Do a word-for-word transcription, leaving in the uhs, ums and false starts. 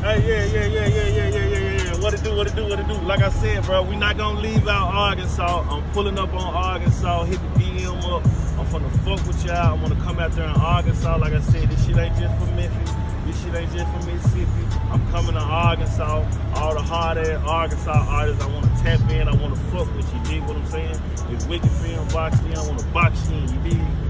Hey, yeah, yeah, yeah, yeah, yeah, yeah, yeah, yeah. What it do, what it do, what it do. Like I said, bro, we not gonna leave out Arkansas. I'm pulling up on Arkansas, hit the D M up. I'm finna fuck with y'all. I'm gonna come out there in Arkansas. Like I said, this shit ain't just for Memphis. This shit ain't just for Mississippi. I'm coming to Arkansas. All the hard-ass Arkansas artists, I wanna tap in. I wanna fuck with you. You dig what I'm saying? It's Wicked Film, Box Me. I wanna box you in. You dig?